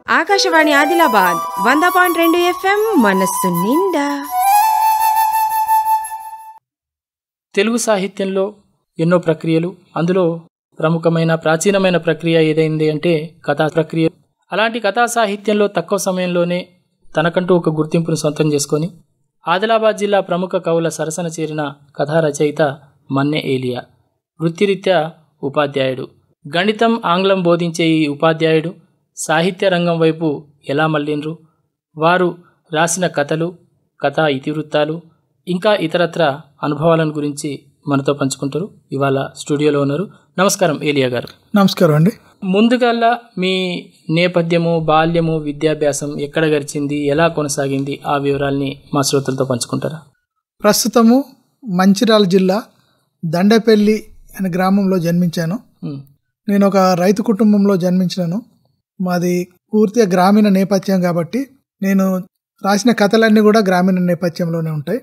Akashvani Adilabad 100.2 FM మనస్సు నిండా. తెలుగు సాహిత్యంలో ఎన్నో ప్రక్రియలు, అందులో ప్రముఖమైన ప్రాచీనమైన ప్రక్రియ ఏదైంది అంటే కథా ప్రక్రియ. అలాంటి కథా సాహిత్యంలో తక్కువ సమయంలోనే తనకంటూ ఒక గుర్తింపును సొంతం చేసుకొని ఆదిలాబాద్ జిల్లా ప్రముఖ కవుల సరసన చేరిన కథా రచయిత మన్నె ఏలియా. వృత్తిరీత్యా ఉపాధ్యాయుడు. గణితం, ఆంగ్లం బోధించే ఈ ఉపాధ్యాయుడు సాహిత్య రంగం వైపు ఎలా మళ్ళిండ్రు, వారు రాసిన కథలు, కథా ఇతివృత్తాలు, ఇంకా ఇతరత్ర అనుభవాలను గురించి మనతో పంచుకుంటారు. ఇవాళ స్టూడియోలో ఉన్నారు. నమస్కారం ఏలియా గారు. నమస్కారం అండి. ముందుగా మీ నేపథ్యము, బాల్యము, విద్యాభ్యాసం ఎక్కడ గడిచింది, ఎలా కొనసాగింది, ఆ వివరాల్ని మా శ్రోతలతో పంచుకుంటారా? ప్రస్తుతము మంచిర్యాల జిల్లా దండపల్లి అనే గ్రామంలో జన్మించాను. నేను ఒక రైతు కుటుంబంలో జన్మించినాను. మాది పూర్తిగా గ్రామీణ నేపథ్యం కాబట్టి నేను రాసిన కథలన్నీ కూడా గ్రామీణ నేపథ్యంలోనే ఉంటాయి.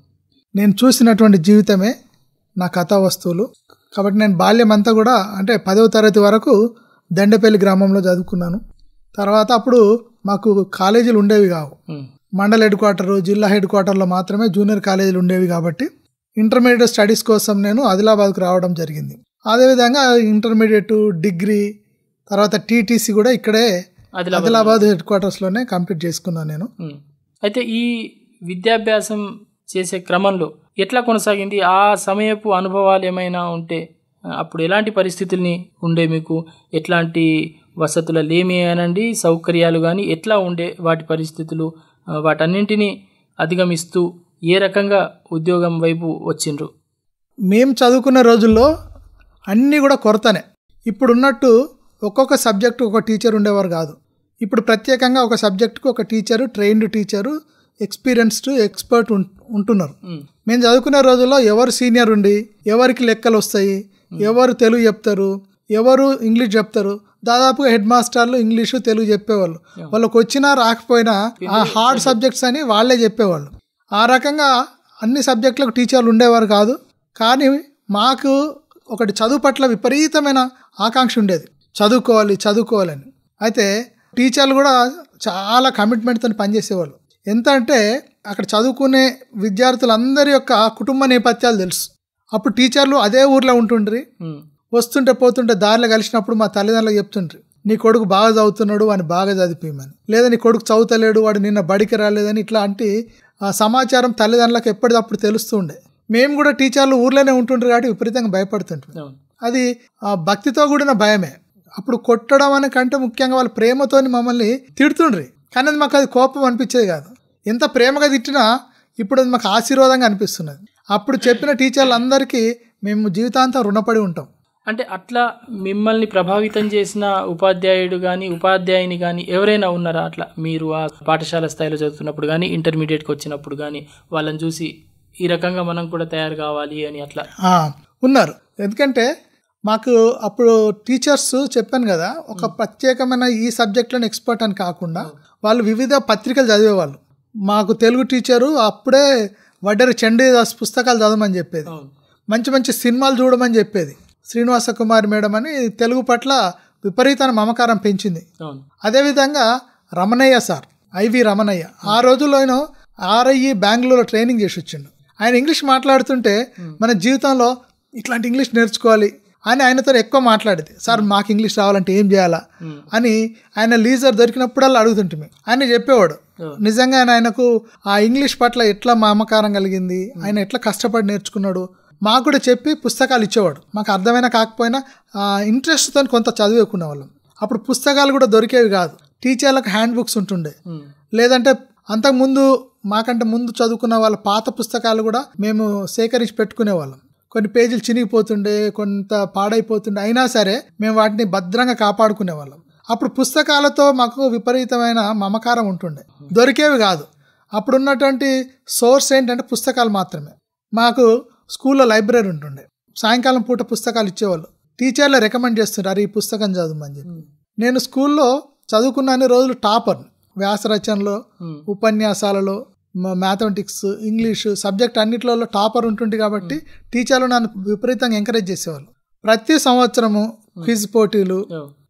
నేను చూసినటువంటి జీవితమే నా కథా వస్తువులు. కాబట్టి నేను బాల్యం అంతా కూడా అంటే 10వ తరగతి వరకు దండపల్లి గ్రామంలో చదువుకున్నాను. తర్వాత అప్పుడు మాకు కాలేజీలు ఉండేవి కావు. మండల హెడ్ క్వార్టరు, జిల్లా హెడ్ క్వార్టర్లో మాత్రమే జూనియర్ కాలేజీలు ఉండేవి. కాబట్టి ఇంటర్మీడియట్ స్టడీస్ కోసం నేను ఆదిలాబాద్కు రావడం జరిగింది. అదేవిధంగా ఇంటర్మీడియట్, డిగ్రీ, తర్వాత టీటీసీ కూడా ఇక్కడే ఆదిలాబాద్ హెడ్ క్వార్టర్స్లోనే కంప్లీట్ చేసుకున్నాను నేను. అయితే ఈ విద్యాభ్యాసం చేసే క్రమంలో ఎట్లా కొనసాగింది? ఆ సమయపు అనుభవాలు ఏమైనా ఉంటే అప్పుడు ఎలాంటి పరిస్థితుల్ని ఉండే, మీకు ఎట్లాంటి వసతుల లేమి అనండి, సౌకర్యాలు కానీ ఎట్లా ఉండే, వాటి పరిస్థితులు, వాటన్నింటినీ అధిగమిస్తూ ఏ రకంగా ఉద్యోగం వైపు వచ్చిండ్రు? మేము చదువుకున్న రోజుల్లో అన్నీ కూడా కొరతనే. ఇప్పుడున్నట్టు ఒక్కొక్క సబ్జెక్టు ఒక టీచర్ ఉండేవారు కాదు. ఇప్పుడు ప్రత్యేకంగా ఒక సబ్జెక్టుకు ఒక teacher, trained teacher, experienced expert ఉంటున్నారు. మేము చదువుకునే రోజుల్లో ఎవరు సీనియర్ ఉండి ఎవరికి లెక్కలు వస్తాయి, ఎవరు తెలుగు చెప్తారు, ఎవరు ఇంగ్లీష్ చెప్తారు, దాదాపుగా హెడ్ మాస్టర్లు ఇంగ్లీషు, తెలుగు చెప్పేవాళ్ళు. వాళ్ళకి వచ్చినా రాకపోయినా ఆ హార్డ్ సబ్జెక్ట్స్ అని వాళ్ళే చెప్పేవాళ్ళు. ఆ రకంగా అన్ని సబ్జెక్టులకు టీచర్లు ఉండేవారు కాదు. కానీ మాకు ఒకటి చదువు పట్ల విపరీతమైన ఆకాంక్ష ఉండేది, చదువుకోవాలని. అయితే టీచర్లు కూడా చాలా కమిట్మెంట్తో పనిచేసేవాళ్ళు. ఎంత అంటే అక్కడ చదువుకునే విద్యార్థులందరి యొక్క కుటుంబ నేపథ్యాలు తెలుసు. అప్పుడు టీచర్లు అదే ఊర్లో ఉంటుండ్రి. వస్తుంటే పోతుంటే దారిలో కలిసినప్పుడు మా తల్లిదండ్రులకు చెప్తుండ్రి, నీ కొడుకు బాగా చదువుతున్నాడు, వాడిని బాగా చదివిమని, లేదా నీ కొడుకు చదువుతలేడు, వాడు నిన్న బడికి రాలేదని ఇట్లాంటి సమాచారం తల్లిదండ్రులకు ఎప్పటికప్పుడు తెలుస్తూ ఉండే. మేము కూడా టీచర్లు ఊర్లోనే ఉంటుండ్రు కాబట్టి విపరీతంగా భయపడుతుంటాం. అది భక్తితో కూడిన భయమే. అప్పుడు కొట్టడం అనే కంటే ముఖ్యంగా వాళ్ళ ప్రేమతోని మమ్మల్ని తిడుతుండ్రి. కానీ అది మాకు అది కోపం అనిపించేది కాదు. ఎంత ప్రేమగా తిట్టినా ఇప్పుడు అది మాకు ఆశీర్వాదంగా అనిపిస్తున్నది. అప్పుడు చెప్పిన టీచర్లందరికీ మేము జీవితాంతం రుణపడి ఉంటాం. అంటే అట్లా మిమ్మల్ని ప్రభావితం చేసిన ఉపాధ్యాయుడు కానీ ఉపాధ్యాయుని కానీ ఎవరైనా ఉన్నారా? అట్లా మీరు ఆ పాఠశాల స్థాయిలో చదువుతున్నప్పుడు కానీ ఇంటర్మీడియట్కి వచ్చినప్పుడు కానీ వాళ్ళని చూసి ఈ రకంగా మనం కూడా తయారు కావాలి అని అట్లా ఉన్నారు. ఎందుకంటే మాకు అప్పుడు టీచర్స్ చెప్పాను కదా, ఒక ప్రత్యేకమైన ఈ సబ్జెక్టులను ఎక్స్పర్ట్ అని కాకుండా వాళ్ళు వివిధ పత్రికలు చదివేవాళ్ళు. మాకు తెలుగు టీచరు అప్పుడే వడ్డెర చండీదాస్ పుస్తకాలు చదవమని చెప్పేది, మంచి మంచి సినిమాలు చూడమని చెప్పేది. శ్రీనివాస కుమారి మేడం అని తెలుగు పట్ల విపరీతమైన మమకారం పెంచింది. అదేవిధంగా రమణయ్య సార్, ఐవి రమణయ్య, ఆ రోజుల్లో ఆయన ఆర్ఐఈ బెంగళూరులో ట్రైనింగ్ చేసి వచ్చిండు. ఆయన ఇంగ్లీష్ మాట్లాడుతుంటే మన జీవితంలో ఇట్లాంటి ఇంగ్లీష్ నేర్చుకోవాలి అని ఆయనతో ఎక్కువ మాట్లాడేది. సార్ మాకు ఇంగ్లీష్ రావాలంటే ఏం చేయాలా అని ఆయన లీజర్ దొరికినప్పుడల్లా అడుగుతుంటే ఆయన చెప్పేవాడు. నిజంగా ఆయనకు ఆ ఇంగ్లీష్ పట్ల ఎట్లా మమకారం కలిగింది, ఆయన ఎట్లా కష్టపడి నేర్చుకున్నాడు మాకు కూడా చెప్పి పుస్తకాలు ఇచ్చేవాడు. మాకు అర్థమైనా కాకపోయినా ఇంట్రెస్ట్తో కొంత చదివేకునే వాళ్ళం. అప్పుడు పుస్తకాలు కూడా దొరికేవి కాదు. టీచర్లకు హ్యాండ్ బుక్స్ ఉంటుండే, లేదంటే అంతకుముందు మాకంటే ముందు చదువుకున్న వాళ్ళ పాత పుస్తకాలు కూడా మేము సేకరించి పెట్టుకునే వాళ్ళం. కొన్ని పేజీలు చినిగిపోతుండే, కొంత పాడైపోతుండే, అయినా సరే మేము వాటిని భద్రంగా కాపాడుకునే వాళ్ళం. అప్పుడు పుస్తకాలతో మాకు విపరీతమైన మమకారం ఉంటుండే, దొరికేవి కాదు. అప్పుడున్నటువంటి సోర్స్ ఏంటంటే పుస్తకాలు మాత్రమే. మాకు స్కూల్లో లైబ్రరీ ఉంటుండే, సాయంకాలం పూట పుస్తకాలు ఇచ్చేవాళ్ళు. టీచర్లే రికమెండ్ చేస్తుంటారు ఈ పుస్తకం చదవమని చెప్పి. నేను స్కూల్లో చదువుకున్న అన్ని రోజులు టాపర్. వ్యాసరచనలో, ఉపన్యాసాలలో, మ్యాథమెటిక్స్, ఇంగ్లీషు సబ్జెక్ట్ అన్నిట్లలో టాపర్ ఉంటుంది. కాబట్టి టీచర్లు నన్ను విపరీతంగా ఎంకరేజ్ చేసేవాళ్ళు. ప్రతి సంవత్సరము క్విజ్ పోటీలు,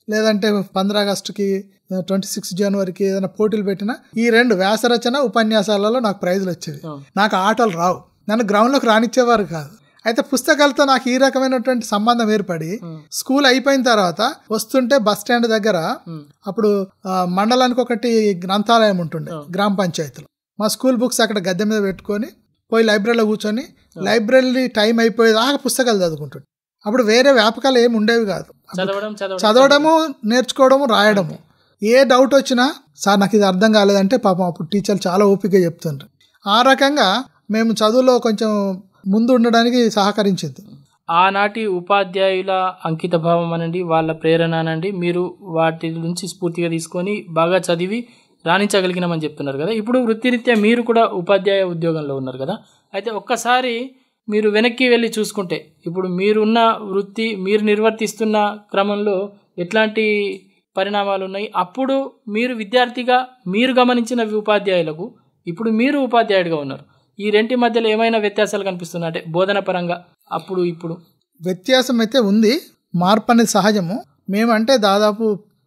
లేదంటే 15 ఆగస్టుకి 26 జనవరికి ఏదైనా పోటీలు పెట్టినా ఈ 2 వ్యాసరచన ఉపన్యాసాలలో నాకు ప్రైజులు వచ్చేవి. నాకు ఆటలు రావు, నన్ను గ్రౌండ్లోకి రానిచ్చేవారు కాదు. అయితే పుస్తకాలతో నాకు ఈ రకమైనటువంటి సంబంధం ఏర్పడి స్కూల్ అయిపోయిన తర్వాత వస్తుంటే బస్ స్టాండ్ దగ్గర అప్పుడు మండలానికి ఒకటి గ్రంథాలయం ఉంటుండే గ్రామ పంచాయతీలో. మా స్కూల్ బుక్స్ అక్కడ గద్దె మీద పెట్టుకొని పోయి లైబ్రరీలో కూర్చొని లైబ్రరీ టైం అయిపోయేదాకా పుస్తకాలు చదువుకుంటుండే. అప్పుడు వేరే వ్యాపకాలు ఏమి ఉండేవి కాదు. చదవడము, నేర్చుకోవడము, రాయడము. ఏ డౌట్ వచ్చినా సార్ నాకు ఇది అర్థం కాలేదంటే పాపం అప్పుడు టీచర్లు చాలా ఓపికగా చెప్తుండ్రు. ఆ రకంగా మేము చదువులో కొంచెం ముందు ఉండడానికి సహకరించింది. ఆనాటి ఉపాధ్యాయుల అంకిత భావం అనండి, వాళ్ళ ప్రేరణ అనండి, మీరు వాటి నుంచి స్ఫూర్తిగా తీసుకొని బాగా చదివి రాణించగలిగినామని చెప్తున్నారు కదా. ఇప్పుడు వృత్తిరీత్యా మీరు కూడా ఉపాధ్యాయ ఉద్యోగంలో ఉన్నారు కదా. అయితే ఒక్కసారి మీరు వెనక్కి వెళ్ళి చూసుకుంటే ఇప్పుడు మీరున్న వృత్తి, మీరు నిర్వర్తిస్తున్న క్రమంలో ఎట్లాంటి పరిణామాలు ఉన్నాయి, అప్పుడు మీరు విద్యార్థిగా మీరు గమనించిన ఉపాధ్యాయులకు ఇప్పుడు మీరు ఉపాధ్యాయుడిగా ఉన్నారు, ఈ రెంటి మధ్యలో ఏమైనా వ్యత్యాసాలు కనిపిస్తున్నాయి అంటే బోధన పరంగా అప్పుడు ఇప్పుడు? వ్యత్యాసం అయితే ఉంది, మార్పు అనేది సహజము. మేమంటే దాదాపు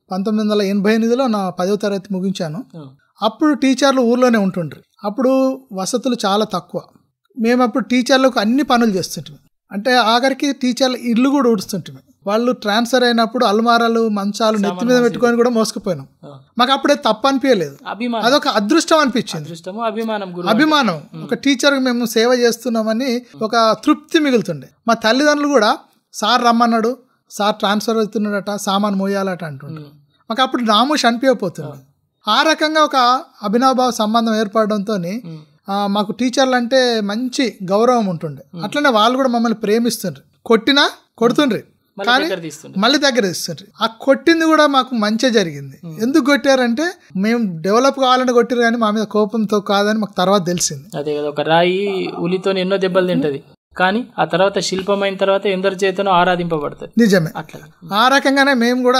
1988లో నా 10వ తరగతి ముగించాను. అప్పుడు టీచర్లు ఊర్లోనే ఉంటుండ్రు. అప్పుడు వసతులు చాలా తక్కువ. మేము అప్పుడు టీచర్లకు అన్ని పనులు చేస్తుంటాం. అంటే ఆఖరికి టీచర్లు ఇల్లు కూడా ఊడుస్తుంటాం. వాళ్ళు ట్రాన్స్ఫర్ అయినప్పుడు అల్మారాలు, మంచాలు నెత్తి మీద పెట్టుకొని కూడా మోసుకుపోయినాం. మాకు అప్పుడే తప్పు అనిపించలేదు, అదొక అదృష్టం అనిపించింది. అభిమానం, ఒక టీచర్కి మేము సేవ చేస్తున్నామని ఒక తృప్తి మిగులుతుండే. మా తల్లిదండ్రులు కూడా సార్ రమ్మన్నాడు, సార్ ట్రాన్స్ఫర్ అవుతున్నాడట, సామాన్ మోయాలట అంటుండే. మాకు అప్పుడు నామోష్ అనిపించకపోతుంది. ఆ రకంగా ఒక అభినవభావ సంబంధం ఏర్పడడంతో మాకు టీచర్లు అంటే మంచి గౌరవం ఉంటుండే. అట్లనే వాళ్ళు కూడా మమ్మల్ని ప్రేమిస్తుండ్రు. కొట్టినా కొడుతుండ్రి కానీ మళ్ళీ దగ్గర ఇస్తుండ్రి. ఆ కొట్టింది కూడా మాకు మంచి జరిగింది. ఎందుకు కొట్టారంటే మేము డెవలప్ కావాలని కొట్టారు కానీ మా మీద కోపంతో కాదని మాకు తర్వాత తెలిసింది. అదే కదా, ఒక రాయి ఉలితో ఎన్నో దెబ్బలు తింటది కానీ ఆ తర్వాత శిల్పమైన తర్వాత ఎందరి చేతనో ఆరాధింపబడుతుంది. నిజమే. అట్లా ఆ రకంగానే మేము కూడా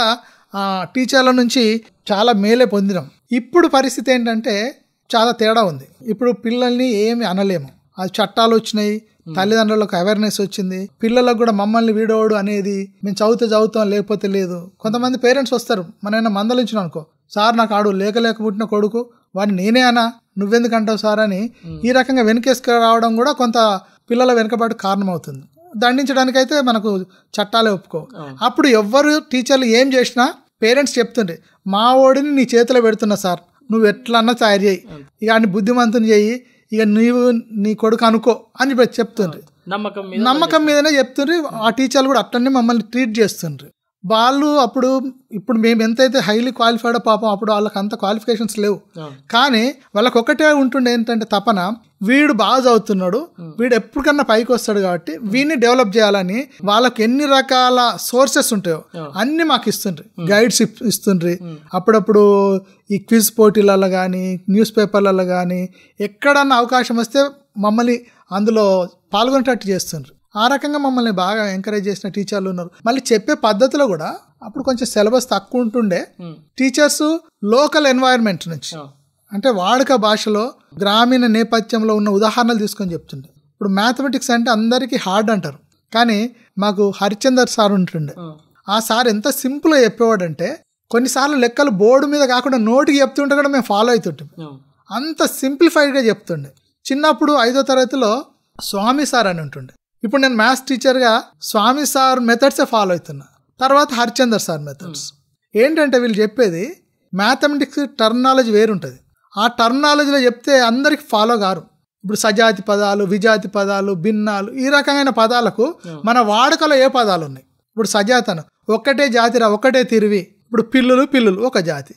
టీచర్ల నుంచి చాలా మేలే పొందినాం. ఇప్పుడు పరిస్థితి ఏంటంటే చాలా తేడా ఉంది. ఇప్పుడు పిల్లల్ని ఏమి అనలేము. అది చట్టాలు వచ్చినాయి, తల్లిదండ్రులకు అవేర్నెస్ వచ్చింది, పిల్లలకు కూడా మమ్మల్ని వీడోడు అనేది మేము చదువుతాం లేకపోతే లేదు. కొంతమంది పేరెంట్స్ వస్తారు, మనైనా మందలించిన అనుకో, సార్ నాకు ఆడు లేక పుట్టిన కొడుకు, వాడిని నేనే అనా, నువ్వెందుకు అంటావు సార్ అని ఈ రకంగా వెనకేసుకు రావడం కూడా కొంత పిల్లల వెనుకబాటు కారణం అవుతుంది. దండించడానికైతే మనకు చట్టాలే ఒప్పుకో. అప్పుడు ఎవ్వరు టీచర్లు ఏం చేసినా పేరెంట్స్ చెప్తుండే, మా ఓడిని నీ చేతిలో పెడుతున్నా సార్, నువ్వు ఎట్లన్నా తయారు చేయి, ఇక అన్ని బుద్ధిమంతుని చేయి, ఇక నీవు నీ కొడుకు అనుకో అని చెప్తుండ్రి. నమ్మకం మీదనే చెప్తుండ్రి. ఆ టీచర్లు కూడా అట్లనే మమ్మల్ని ట్రీట్ చేస్తుండ్రి. వాళ్ళు ఇప్పుడు మేము ఎంతైతే హైలీ క్వాలిఫైడ్ పాపం అప్పుడు వాళ్ళకి అంత క్వాలిఫికేషన్స్ లేవు, కానీ వాళ్ళకి ఒకటే ఉంటుండే ఏంటంటే తపన, వీడు బాగా చదువుతున్నాడు, వీడు ఎప్పటికన్నా పైకి వస్తాడు కాబట్టి వీడిని డెవలప్ చేయాలని వాళ్ళకి ఎన్ని రకాల సోర్సెస్ ఉంటాయో అన్ని మాకు ఇస్తుండ్రి, గైడ్స్ ఇస్తుండ్రి. అప్పుడప్పుడు ఈ క్విజ్ పోటీలలో కానీ న్యూస్ పేపర్లలో కానీ ఎక్కడన్నా అవకాశం వస్తే మమ్మల్ని అందులో పాల్గొనేటట్టు చేస్తుండ్రు. ఆ రకంగా మమ్మల్ని బాగా ఎంకరేజ్ చేసిన టీచర్లు ఉన్నారు. మళ్ళీ చెప్పే పద్ధతిలో కూడా అప్పుడు కొంచెం సిలబస్ తక్కువ ఉంటుండే. టీచర్స్ లోకల్ ఎన్వైరన్మెంట్ నుంచి అంటే వాడుక భాషలో గ్రామీణ నేపథ్యంలో ఉన్న ఉదాహరణలు తీసుకొని చెప్తుండే. ఇప్పుడు మ్యాథమెటిక్స్ అంటే అందరికీ హార్డ్ అంటారు, కానీ మాకు హరిచందర్ సార్ ఉంటుండే. ఆ సార్ ఎంత సింపుల్గా చెప్పేవాడంటే కొన్నిసార్లు లెక్కలు బోర్డు మీద కాకుండా నోటికి చెప్తుంటే కూడా మేము ఫాలో అవుతుంటాం. అంత సింప్లిఫైడ్గా చెప్తుండే. చిన్నప్పుడు 5వ తరగతిలో స్వామి సార్ అని ఉంటుండే. ఇప్పుడు నేను మ్యాథ్స్ టీచర్గా స్వామి సార్ మెథడ్సే ఫాలో అవుతున్నా. తర్వాత హరిచందర్ సార్ మెథడ్స్ ఏంటంటే వీళ్ళు చెప్పేది మ్యాథమెటిక్స్ టర్మినాలజీ వేరుంటుంది. ఆ టర్మినాలజీలో చెప్తే అందరికి ఫాలో కారు. ఇప్పుడు సజాతి పదాలు, విజాతి పదాలు, భిన్నాలు, ఈ రకమైన పదాలకు మన వాడుకలో ఏ పదాలు ఉన్నాయి. ఇప్పుడు సజాతను ఒక్కటే జాతిరా, ఒకటే తిరివి. ఇప్పుడు పిల్లులు ఒక జాతి,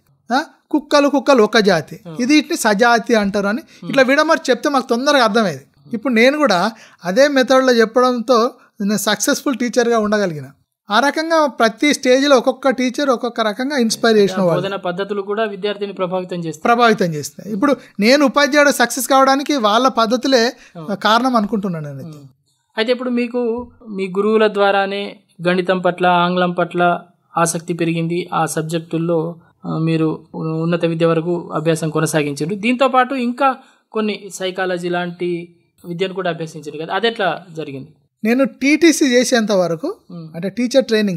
కుక్కలు ఒక జాతి, ఇది ఇట్ని సజాతి అంటారు అని ఇట్లా విడమర్చి చెప్తే మాకు తొందరగా అర్థమయ్యేది. ఇప్పుడు నేను కూడా అదే మెథడ్లో చెప్పడంతో నేను సక్సెస్ఫుల్ టీచర్గా ఉండగలిగిన. ఆ రకంగా ప్రతి స్టేజ్లో ఒక్కొక్క టీచర్ ఒక్కొక్క రకంగా ఇన్స్పైర్ చేసిన బోధన పద్ధతులు కూడా విద్యార్థిని ప్రభావితం చేస్తాయి. ఇప్పుడు నేను ఉపాధ్యాయుడు సక్సెస్ కావడానికి వాళ్ళ పద్ధతులే కారణం అనుకుంటున్నాను నేను. అయితే ఇప్పుడు మీకు మీ గురువుల ద్వారానే గణితం పట్ల, ఆంగ్లం పట్ల ఆసక్తి పెరిగింది. ఆ సబ్జెక్టుల్లో మీరు ఉన్నత విద్య వరకు అభ్యాసం కొనసాగించారు. దీంతోపాటు ఇంకా కొన్ని సైకాలజీ లాంటి విద్యను కూడా అభ్యసించారు కదా, అది ఎట్లా జరిగింది? నేను టీటీసీ చేసేంత వరకు అంటే టీచర్ ట్రైనింగ్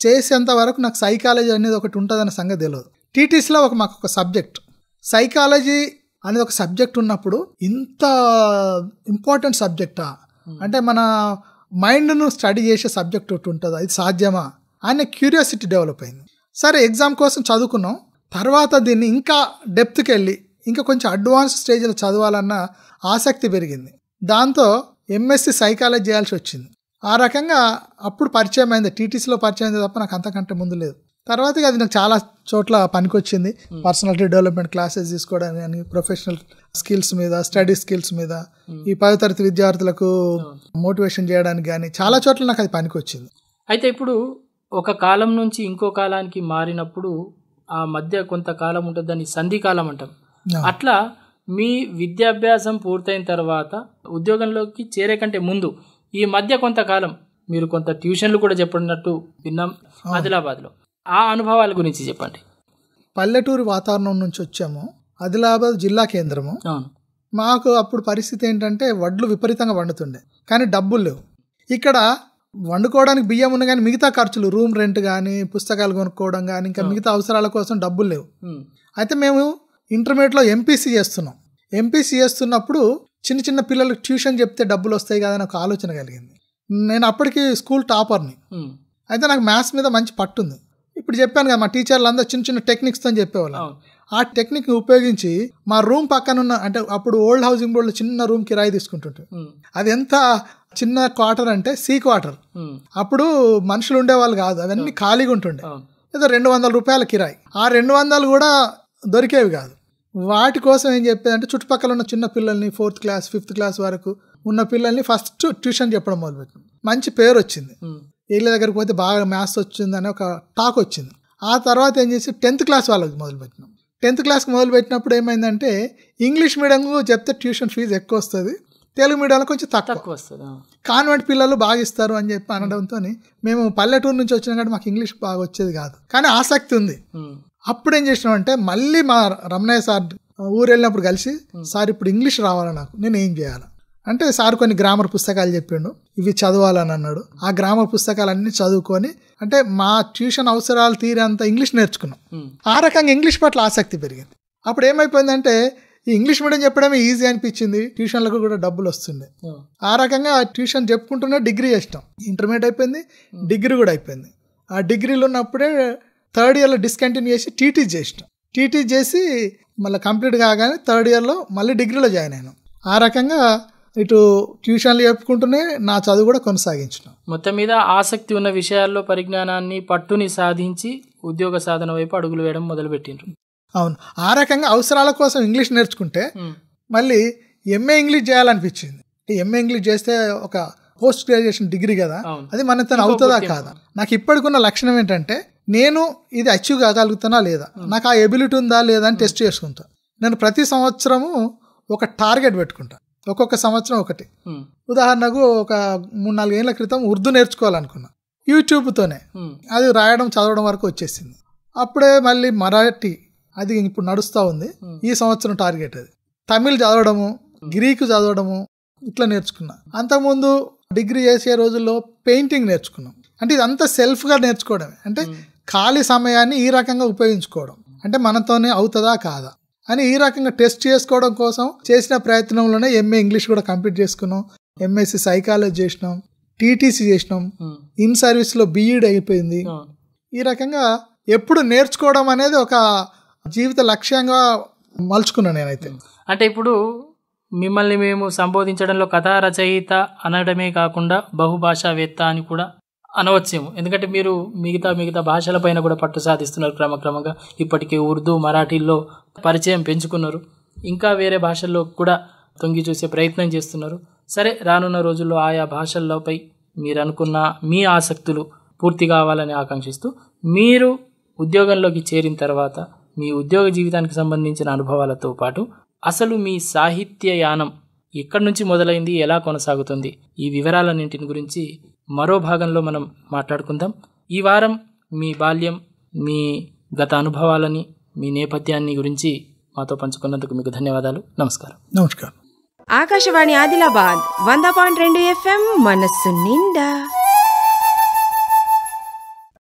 చేసేంత వరకు నాకు సైకాలజీ అనేది ఒకటి ఉంటుందన్న సంగతి తెలియదు. టీటీసీలో మాకు ఒక సబ్జెక్ట్ సైకాలజీ అనేది ఒక సబ్జెక్ట్ ఉన్నప్పుడు ఇంత ఇంపార్టెంట్ సబ్జెక్టా, అంటే మన మైండ్ను స్టడీ చేసే సబ్జెక్ట్ ఒకటి ఉంటుందా, ఇది సాధ్యమా అనే క్యూరియాసిటీ డెవలప్ అయింది. సరే ఎగ్జామ్ కోసం చదువుకున్నాం. తర్వాత దీన్ని ఇంకా డెప్త్కి వెళ్ళి ఇంకా కొంచెం అడ్వాన్స్ స్టేజ్లో చదవాలన్న ఆసక్తి పెరిగింది. దాంతో ఎంఎస్సి సైకాలజీ చేయాల్సి వచ్చింది. ఆ రకంగా అప్పుడు పరిచయం అయింది, టీటీసీలో పరిచయం అయింది తప్ప నాకు అంతకంటే ముందు లేదు. తర్వాత అది నాకు చాలా చోట్ల పనికొచ్చింది. పర్సనాలిటీ డెవలప్మెంట్ క్లాసెస్ తీసుకోవడానికి కానీ, ప్రొఫెషనల్ స్కిల్స్ మీద, స్టడీ స్కిల్స్ మీద, ఈ 10వ తరగతి విద్యార్థులకు మోటివేషన్ చేయడానికి కానీ చాలా చోట్ల నాకు అది పనికొచ్చింది. అయితే ఇప్పుడు ఒక కాలం నుంచి ఇంకో కాలానికి మారినప్పుడు ఆ మధ్య కొంతకాలం ఉంటుంది, దాన్ని సంధికాలం అంటాం. అట్లా మీ విద్యాభ్యాసం పూర్తయిన తర్వాత ఉద్యోగంలోకి చేరే కంటే ముందు ఈ మధ్య కొంతకాలం మీరు కొంత ట్యూషన్లు కూడా చెప్పినట్టు విన్నాం ఆదిలాబాద్లో. ఆ అనుభవాల గురించి చెప్పండి. పల్లెటూరు వాతావరణం నుంచి వచ్చాము. ఆదిలాబాద్ జిల్లా కేంద్రము. మాకు అప్పుడు పరిస్థితి ఏంటంటే వడ్లు విపరీతంగా వండుతుండే, కానీ డబ్బులు లేవు. ఇక్కడ వండుకోవడానికి బియ్యం ఉన్న కానీ మిగతా ఖర్చులు, రూమ్ రెంట్ కానీ, పుస్తకాలు కొనుక్కోవడం కానీ, ఇంకా మిగతా అవసరాల కోసం డబ్బులు లేవు. అయితే మేము ఇంటర్మీడియట్లో ఎంపీసీ చేస్తున్నాం. ఎంపీసీ చేస్తున్నప్పుడు చిన్న చిన్న పిల్లలకు ట్యూషన్ చెప్తే డబ్బులు వస్తాయి కదా అని ఒక ఆలోచన కలిగింది. నేను అప్పటికి స్కూల్ టాపర్ని. అయితే నాకు మ్యాథ్స్ మీద మంచి పట్టుంది. ఇప్పుడు చెప్పాను కదా, మా టీచర్లు అందరూ చిన్న చిన్న టెక్నిక్స్తో చెప్పేవాళ్ళు. ఆ టెక్నిక్ని ఉపయోగించి మా రూమ్ పక్కన ఉన్న, అంటే అప్పుడు ఓల్డ్ హౌసింగ్ బోర్డులో చిన్న రూమ్ కిరాయి తీసుకుంటుంటే, అది ఎంత చిన్న క్వార్టర్ అంటే సి క్వార్టర్. అప్పుడు మనుషులు ఉండేవాళ్ళు కాదు, అవన్నీ ఖాళీగా ఉంటుండే. ఏదో 200 రూపాయల కిరాయి. ఆ 200 కూడా దొరికేవి కాదు. వాటి కోసం ఏం చెప్పేదంటే చుట్టుపక్కల ఉన్న చిన్న పిల్లల్ని 4th క్లాస్ 5th క్లాస్ వరకు ఉన్న పిల్లల్ని ఫస్ట్ ట్యూషన్ చెప్పడం మొదలుపెట్టినాం. మంచి పేరు వచ్చింది. వీళ్ళ దగ్గరికి పోతే బాగా మ్యాథ్స్ వచ్చిందని ఒక టాక్ వచ్చింది. ఆ తర్వాత ఏం చేసి 10th క్లాస్ వాళ్ళకి మొదలుపెట్టినాం. 10th క్లాస్కి మొదలుపెట్టినప్పుడు ఏమైందంటే ఇంగ్లీష్ మీడియం చెప్తే ట్యూషన్ ఫీజు ఎక్కువ వస్తుంది, తెలుగు మీడియంలో కొంచెం తక్కువ వస్తుంది, కాన్వెంట్ పిల్లలు బాగా ఇస్తారు అని చెప్పి అనడంతో మేము పల్లెటూరు నుంచి వచ్చినా కానీ మాకు ఇంగ్లీష్ బాగా వచ్చేది కాదు, కానీ ఆసక్తి ఉంది. అప్పుడు ఏం చేసినామంటే మళ్ళీ మా రమణయ్య సార్ ఊరు వెళ్ళినప్పుడు కలిసి, సార్ ఇప్పుడు ఇంగ్లీష్ రావాలా నాకు, నేను ఏం చేయాలి అంటే సార్ కొన్ని గ్రామర్ పుస్తకాలు చెప్పిండు, ఇవి చదవాలని అన్నాడు. ఆ గ్రామర్ పుస్తకాలన్నీ చదువుకొని అంటే మా ట్యూషన్ అవసరాలు తీరేంత ఇంగ్లీష్ నేర్చుకున్నాం. ఆ రకంగా ఇంగ్లీష్ పట్ల ఆసక్తి పెరిగింది. అప్పుడు ఏమైపోయిందంటే ఈ ఇంగ్లీష్ మీడియం చెప్పడమే ఈజీ అనిపించింది, ట్యూషన్లకు కూడా డబ్బులు వస్తుండే. ఆ రకంగా ట్యూషన్ చెప్పుకుంటూనే డిగ్రీ చేసినాం. ఇంటర్మీడియట్ అయిపోయింది, డిగ్రీ కూడా అయిపోయింది. ఆ డిగ్రీలో ఉన్నప్పుడే 3rd ఇయర్లో డిస్కంటిన్యూ చేసి టీటీ చేసినాం. టీటీ చేసి మళ్ళీ కంప్లీట్ కాగానే 3rd ఇయర్లో మళ్ళీ డిగ్రీలో జాయిన్ అయినాం. ఆ రకంగా ఇటు ట్యూషన్లు చెప్పుకుంటూనే నా చదువు కూడా కొనసాగించినాం. మొత్తం మీద ఆసక్తి ఉన్న విషయాల్లో పరిజ్ఞానాన్ని, పట్టుని సాధించి ఉద్యోగ సాధన వైపు అడుగులు వేయడం మొదలుపెట్టిండ్రు. అవును, ఆ రకంగా అవసరాల కోసం ఇంగ్లీష్ నేర్చుకుంటే మళ్ళీ ఎంఏ ఇంగ్లీష్ చేయాలనిపించింది. ఎంఏ ఇంగ్లీష్ చేస్తే ఒక పోస్ట్ గ్రాడ్యుయేషన్ డిగ్రీ కదా, అది మనతో అవుతుందా కాదా. నాకు ఇప్పటికున్న లక్షణం ఏంటంటే నేను ఇది అచీవ్ కాగలుగుతానా లేదా, నాకు ఆ ఎబిలిటీ ఉందా లేదా అని టెస్ట్ చేసుకుంటా. నేను ప్రతి సంవత్సరము ఒక టార్గెట్ పెట్టుకుంటా, ఒక్కొక్క సంవత్సరం ఒకటి. ఉదాహరణకు ఒక 3-4 ఏళ్ల క్రితం ఉర్దూ నేర్చుకోవాలనుకున్నా, యూట్యూబ్తోనే అది రాయడం చదవడం వరకు వచ్చేసింది. అప్పుడే మళ్ళీ మరాఠీ, అది ఇప్పుడు నడుస్తూ ఉంది, ఈ సంవత్సరం టార్గెట్ అది. తమిళ్ చదవడము, గ్రీకు చదవడము ఇట్లా నేర్చుకున్నా. అంతకుముందు డిగ్రీ చేసే రోజుల్లో పెయింటింగ్ నేర్చుకున్నాం. అంటే ఇదంతా సెల్ఫ్గా నేర్చుకోవడమే, అంటే ఖాళీ సమయాన్ని ఈ రకంగా ఉపయోగించుకోవడం, అంటే మనతోనే అవుతుందా కాదా అని ఈ రకంగా టెస్ట్ చేసుకోవడం కోసం చేసిన ప్రయత్నంలోనే ఎంఏ ఇంగ్లీష్ కూడా కంప్లీట్ చేసుకున్నాం, ఎంఎస్సి సైకాలజీ చేసినాం, టీటీసీ చేసినాం, ఇన్ సర్వీస్లో బీఈడి అయిపోయింది. ఈ రకంగా ఎప్పుడు నేర్చుకోవడం అనేది ఒక జీవిత లక్ష్యంగా మలుచుకున్నాను నేనైతే. అంటే ఇప్పుడు మిమ్మల్ని మేము సంబోధించడంలో కథా రచయిత అనడమే కాకుండా బహుభాషావేత్త అని కూడా అనవచ్చేమో, ఎందుకంటే మీరు మిగతా భాషలపైన కూడా పట్టు సాధిస్తున్నారు క్రమక్రమంగా. ఇప్పటికే ఉర్దూ, మరాఠీల్లో పరిచయం పెంచుకున్నారు, ఇంకా వేరే భాషల్లో కూడా తొంగి చూసే ప్రయత్నం చేస్తున్నారు. సరే, రానున్న రోజుల్లో ఆయా భాషల్లోపై మీరు అనుకున్న మీ ఆసక్తులు పూర్తి కావాలని ఆకాంక్షిస్తూ, మీరు ఉద్యోగంలోకి చేరిన తర్వాత మీ ఉద్యోగ జీవితానికి సంబంధించిన అనుభవాలతో పాటు అసలు మీ సాహిత్య యానం ఎక్కడి నుంచి మొదలైంది, ఎలా కొనసాగుతుంది, ఈ వివరాలన్నింటిని గురించి మరో భాగంలో మనం మాట్లాడుకుందాం. ఈ వారం మీ బాల్యం, మీ గత అనుభవాలని, మీ నేపథ్యాన్ని గురించి మాతో పంచుకున్నందుకు మీకు ధన్యవాదాలు. నమస్కారం. నమస్కారం. ఆకాశవాణి ఆదిలాబాద్ 100.2 FM మనస్సు నిండా.